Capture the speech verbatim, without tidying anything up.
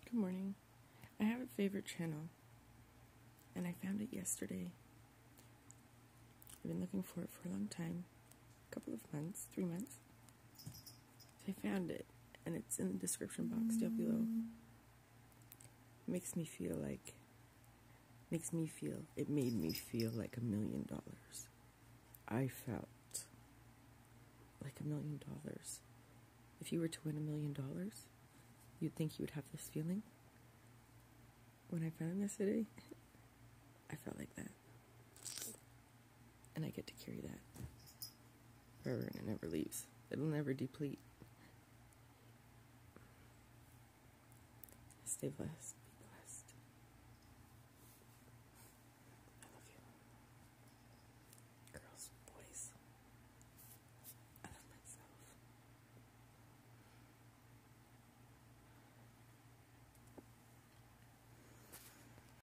Good morning. I have a favorite channel, and I found it yesterday. I've been looking for it for a long time, a couple of months, three months. So I found it, and it's in the description box down below. It makes me feel like, makes me feel, it made me feel like a million dollars. I felt like a million dollars. If you were to win a million dollars, you'd think you would have this feeling. When I found this today, I felt like that. And I get to carry that forever, and it never leaves. It'll never deplete. Stay blessed.